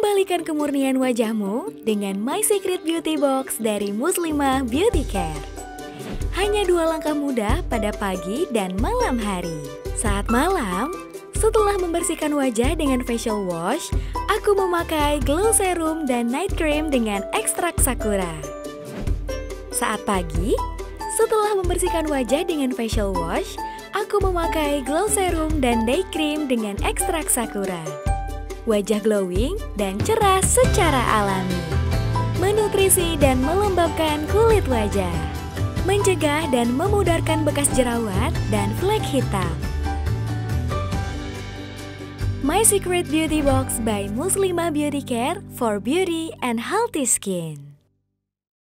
Kembalikan kemurnian wajahmu dengan My Secret Beauty Box dari Muslimah Beauty Care. Hanya 2 langkah mudah pada pagi dan malam hari. Saat malam, setelah membersihkan wajah dengan facial wash, aku memakai glow serum dan night cream dengan ekstrak sakura. Saat pagi, setelah membersihkan wajah dengan facial wash, aku memakai glow serum dan day cream dengan ekstrak sakura. Wajah glowing dan cerah secara alami, menutrisi dan melembabkan kulit wajah, mencegah dan memudarkan bekas jerawat dan flek hitam. My Secret Beauty Box by Muslimah Beauty Care for beauty and healthy skin.